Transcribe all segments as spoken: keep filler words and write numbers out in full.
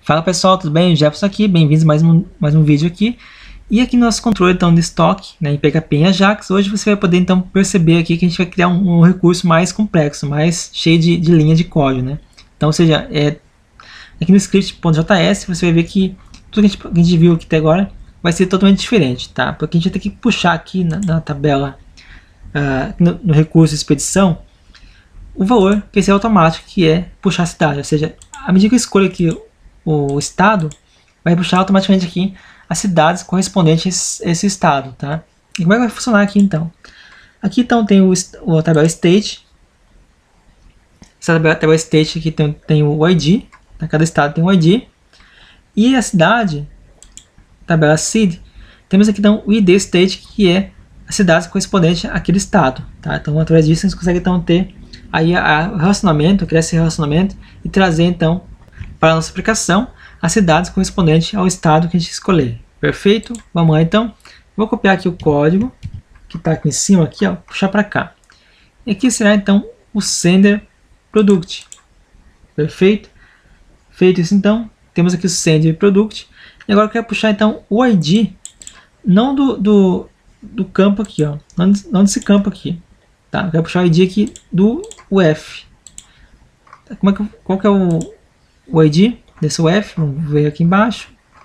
Fala pessoal, tudo bem? Jefferson aqui, bem-vindos a mais um, mais um vídeo aqui. E aqui no nosso controle então, de estoque, né, em P H P e Ajax, hoje você vai poder então perceber aqui que a gente vai criar um, um recurso mais complexo, mais cheio de, de linha de código, né? Então, ou seja, é, aqui no script.js você vai ver que tudo que a, gente, que a gente viu aqui até agora vai ser totalmente diferente, tá? Porque a gente vai ter que puxar aqui na, na tabela, uh, no, no recurso expedição, o valor que esse é automático, que é puxar a cidade, ou seja, à medida que eu escolho aqui o estado, vai puxar automaticamente aqui as cidades correspondentes a esse estado, tá? E como é que vai funcionar aqui então? Aqui então tem o, o tabela state. Essa tabela, tabela state aqui tem, tem o I D, tá? Cada estado tem um I D. E a cidade, tabela seed, temos aqui então o I D state, que é a cidade correspondente àquele estado, tá? Então através disso a gente consegue então ter aí o relacionamento, criar esse relacionamento e trazer então para a nossa aplicação as cidades correspondentes ao estado que a gente escolher. Perfeito? Vamos lá então. Vou copiar aqui o código que está aqui em cima, aqui, ó, puxar para cá. E aqui será então o sender product. Perfeito? Feito isso então, temos aqui o sender product. E agora eu quero puxar então o I D, não do, do, do campo aqui, ó, não, não desse campo aqui. Tá? Eu quero puxar o I D aqui do U F. Como é que, qual que é o o I D desse U F? Vamos ver aqui embaixo.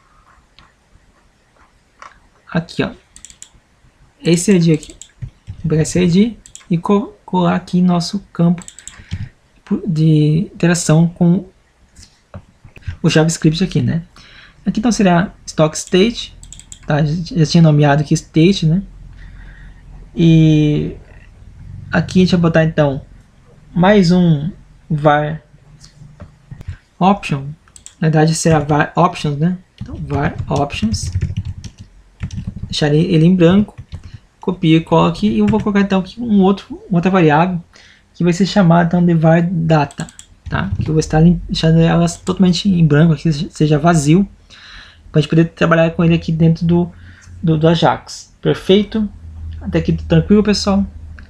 Aqui, ó. Esse I D aqui. Vou pegar esse I D e colar aqui nosso campo de interação com o JavaScript aqui, né? Aqui então será stock state, tá? Já tinha nomeado aqui state, né? E aqui a gente vai botar então mais um var option, na verdade será var options, né? Então var options, deixar ele em branco, copio e colo aqui, e eu vou colocar então aqui um outro, outra variável que vai ser chamada então de var data, tá? Que eu vou estar deixando elas totalmente em branco, aqui seja vazio, para a gente poder trabalhar com ele aqui dentro do, do, do Ajax. Perfeito? Até aqui tranquilo, pessoal?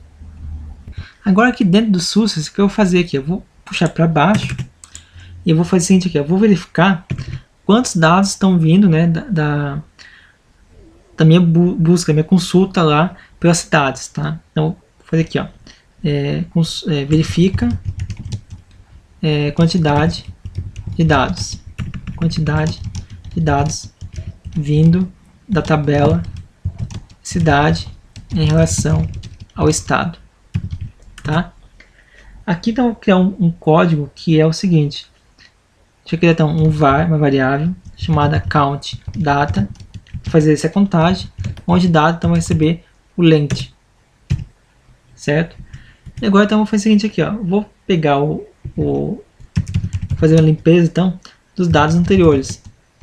Agora aqui dentro do sources, o que eu vou fazer aqui? Eu vou puxar para baixo e eu vou fazer o seguinte aqui, eu vou verificar quantos dados estão vindo, né, da, da, da minha bu busca, da minha consulta lá pelas cidades, tá? Então, vou fazer aqui, ó, é, é, verifica é, quantidade de dados, quantidade de dados vindo da tabela cidade em relação ao estado, tá? Aqui então eu vou criar um, um código que é o seguinte. Deixa eu criar então um var, uma variável chamada count data, fazer essa contagem, onde data então vai receber o length, certo? E agora então eu vou fazer o seguinte aqui, ó, vou pegar o, o fazer uma limpeza então dos dados anteriores.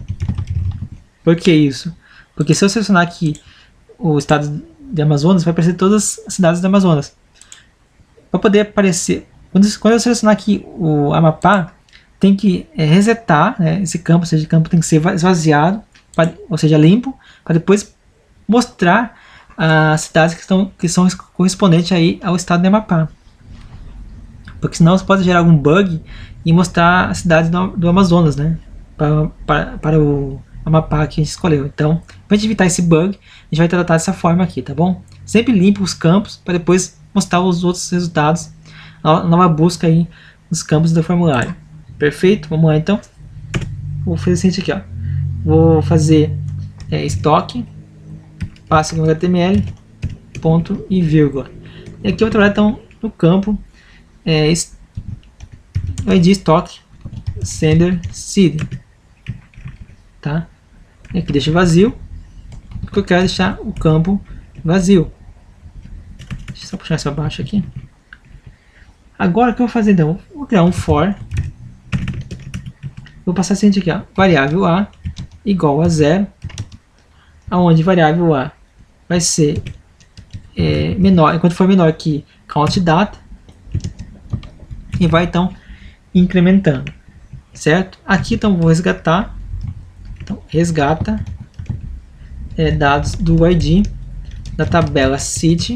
Por que isso? Porque se eu selecionar aqui o estado de Amazonas, vai aparecer todas as cidades do Amazonas. Para poder aparecer, quando, quando eu selecionar aqui o Amapá, tem que é, resetar, né, esse campo, ou seja, o campo tem que ser esvaziado, pra, ou seja, limpo, para depois mostrar as cidades que, estão, que são correspondentes aí ao estado de Amapá. Porque senão você pode gerar algum bug e mostrar as cidades do, do Amazonas, né, para, para, para o Amapá que a gente escolheu. Então, para evitar esse bug, a gente vai tratar dessa forma aqui, tá bom? Sempre limpa os campos para depois mostrar os outros resultados, a nova busca aí nos campos do formulário. Perfeito? Vamos lá então. Vou fazer o seguinte aqui, ó. Vou fazer é, estoque, passo aqui no H T M L, ponto e vírgula. E aqui eu vou trabalhar então no campo é, I D estoque sender seed, tá? E aqui deixa vazio, porque eu quero deixar o campo vazio. Deixa eu só puxar isso para baixo aqui. Agora o que eu vou fazer então? Vou criar um for. Vou passar o seguinte aqui, ó, variável a igual a zero, aonde variável a vai ser é, menor, enquanto for menor que count data, e vai então incrementando, certo? Aqui então vou resgatar, então resgata é, dados do I D da tabela city.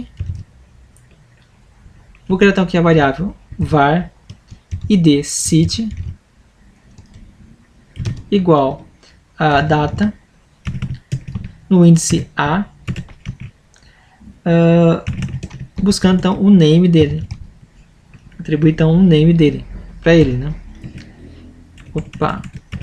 Vou criar então aqui a variável var id city igual a data no índice A, uh, buscando então o name dele. Atribuir então um name dele para ele, né? Opa.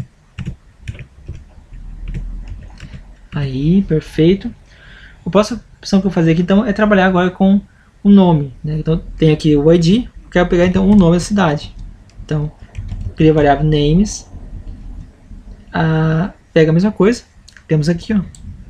Aí, perfeito. A próxima opção que eu vou fazer aqui então é trabalhar agora com o nome, né? Então tem aqui o I D, quero pegar então o nome da cidade. Então, cria a variável names, ah, pega a mesma coisa, temos aqui, ó.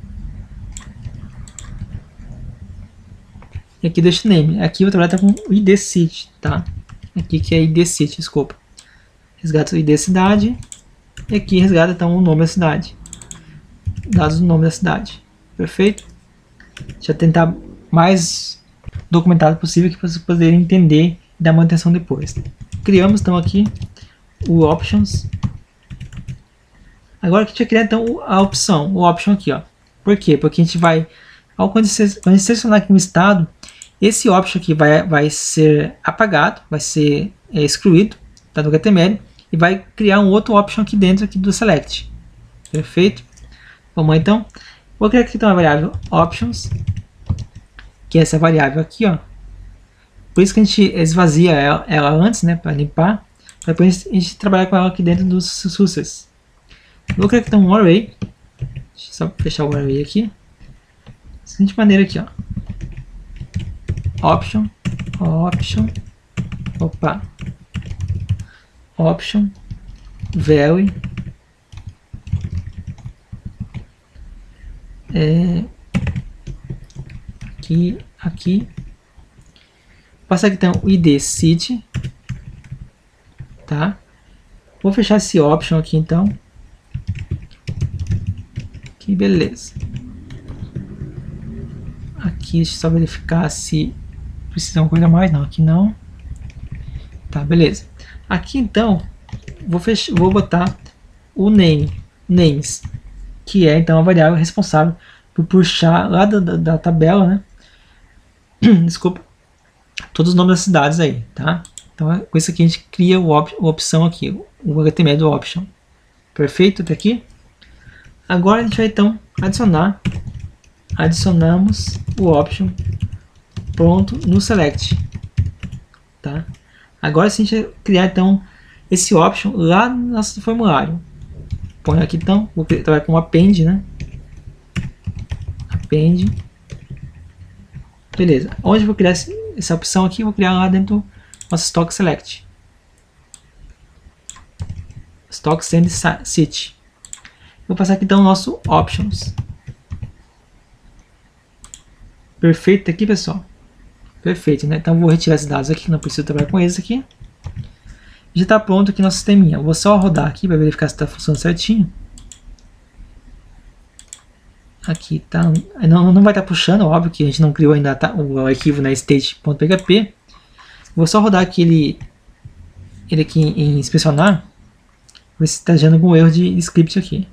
E aqui deixa o name. Aqui eu vou trabalhar com o I D city, tá? Aqui que é I D city, desculpa. Resgata o I D cidade. E aqui resgata então o nome da cidade. Dados do nome da cidade. Perfeito? Deixa eu tentar mais documentado possível que vocês poderem entender e dar manutenção depois. Criamos então aqui o options. Agora que a gente vai criar então a opção, o option aqui, ó. Por quê? Porque a gente vai, ao quando a gente selecionar aqui um estado, esse option aqui vai, vai ser apagado, vai ser é, excluído, tá, do H T M L, e vai criar um outro option aqui dentro aqui do select. Perfeito? Vamos lá então. Vou criar aqui então a variável options, que é essa variável aqui, ó. Por isso que a gente esvazia ela, ela antes, né, para limpar, para depois a gente trabalhar com ela aqui dentro dos sources. Vou criar aqui então um array. Deixa eu só fechar o array aqui. Da seguinte maneira aqui, ó. Option, option, opa, option, value, é, aqui, aqui, vou passar aqui então o I D city, tá? Vou fechar esse option aqui então, que beleza. Aqui deixa eu só verificar se precisa uma coisa mais, não, aqui não. Tá, beleza. Aqui então, vou, fechar, vou botar o name, names, que é então a variável responsável por puxar lá da, da, da tabela, né? Desculpa, todos os nomes das cidades aí, tá? Então com isso aqui a gente cria o op, a opção aqui, o H T M L do option. Perfeito até aqui? Agora a gente vai então adicionar, adicionamos o option pronto no select, tá? Agora se a gente criar então esse option lá no nosso formulário, põe aqui então, vou trabalhar com append, né? Append, beleza. Onde eu vou criar essa opção aqui? Vou criar lá dentro do nosso stock select, stock send city. Vou passar aqui então o nosso options. Perfeito aqui, pessoal. Perfeito, né? Então vou retirar esses dados aqui, não preciso trabalhar com eles aqui. Já está pronto aqui nosso sisteminha. Vou só rodar aqui para verificar se está funcionando certinho. Aqui tá, não, não vai estar tá puxando, óbvio que a gente não criou ainda tá, o arquivo na state.php. Vou só rodar aqui ele, ele aqui em inspecionar, ver se está gerando algum erro de script aqui.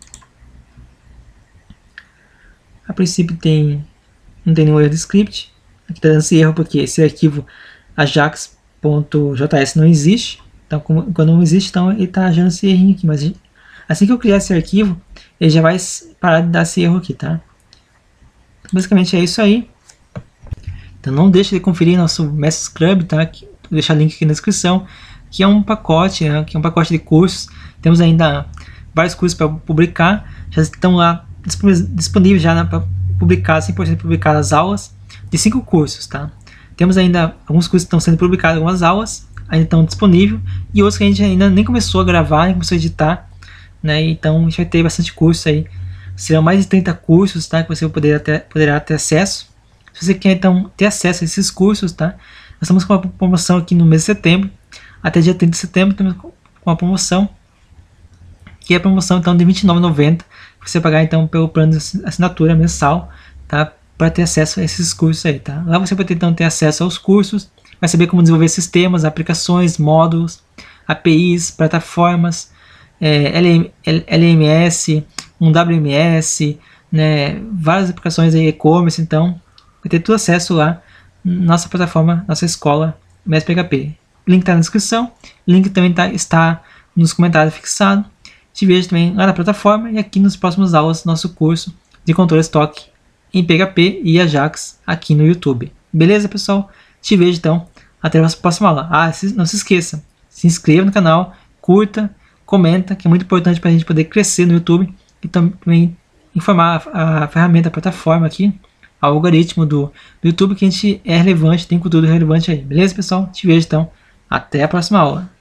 A princípio tem, não tem nenhum erro de script. Aqui está dando esse erro porque esse arquivo ajax.js não existe. Então, como, quando não existe, então ele está gerando esse errinho aqui. Mas assim que eu criar esse arquivo, ele já vai parar de dar esse erro aqui, tá? Basicamente é isso aí. Então não deixe de conferir nosso Mestre Scrub, tá? Vou deixar o link aqui na descrição. Que é um pacote, né? Que é um pacote de cursos. Temos ainda vários cursos para publicar. Já estão lá disponíveis já para publicar, cem por cento publicadas as aulas de cinco cursos, tá? Temos ainda alguns cursos que estão sendo publicados, algumas aulas ainda estão disponíveis e outros que a gente ainda nem começou a gravar, nem começou a editar, né? Então a gente vai ter bastante curso aí. Serão mais de trinta cursos, tá? Que você poderá ter, poderá ter acesso. Se você quer então ter acesso a esses cursos, tá? Nós estamos com uma promoção aqui no mês de setembro. Até dia trinta de setembro temos uma promoção. Que é a promoção então de vinte e nove reais e noventa centavos. Você pagar então pelo plano de assinatura mensal, tá? Para ter acesso a esses cursos aí, tá? Lá você vai ter, então ter acesso aos cursos. Vai saber como desenvolver sistemas, aplicações, módulos, A P Is, plataformas, é, L M S, um W M S, né, várias aplicações aí, e-commerce, então vai ter tudo acesso lá na nossa plataforma, nossa escola Mestre P H P. Link está na descrição, link também tá, está nos comentários fixado. Te vejo também lá na plataforma e aqui nos próximos aulas do nosso curso de controle estoque em P H P e Ajax aqui no YouTube. Beleza, pessoal? Te vejo então até a próxima aula. Ah, não se esqueça, se inscreva no canal, curta, comenta, que é muito importante para a gente poder crescer no YouTube e também informar a, a ferramenta, a plataforma aqui, o algoritmo do, do YouTube, que a gente é relevante, tem conteúdo relevante aí. Beleza, pessoal? Te vejo então. Até a próxima aula.